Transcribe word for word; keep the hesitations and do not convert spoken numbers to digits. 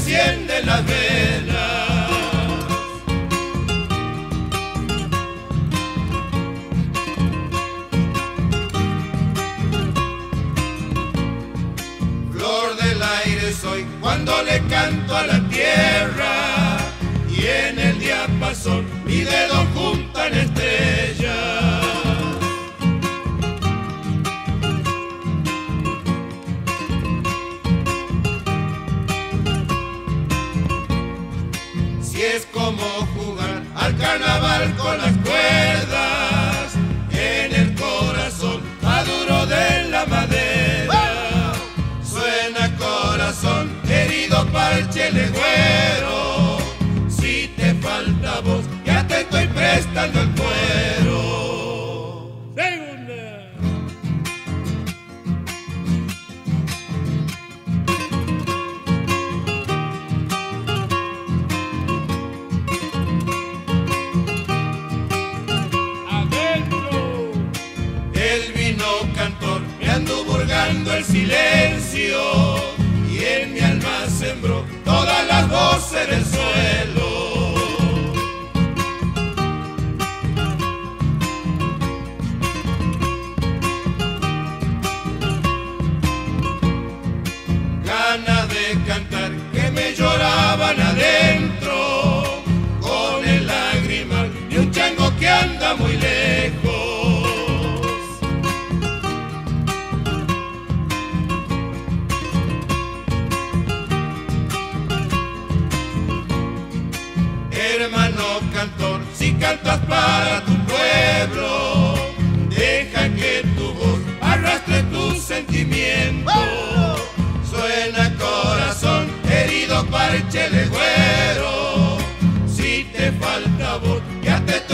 enciende las velas. Flor del aire soy cuando le canto a la tierra, y en el diapasón mi dedo juntan estrellas. Si es como jugar al carnaval con las cuerdas, en el corazón maduro de la madera. Suena corazón herido parche legüero, si te falta voz ya te estoy prestando el cuero. Segunda. Me ando burgando el silencio, y en mi alma sembró todas las voces del suelo. Ganas de cantar que me lloraban adentro, con el lagrimal de un chango que anda muy lejos. Hermano cantor, si cantas para tu pueblo, deja que tu voz arrastre tus sentimientos. Suena corazón herido parche legüero, si te falta voz ya te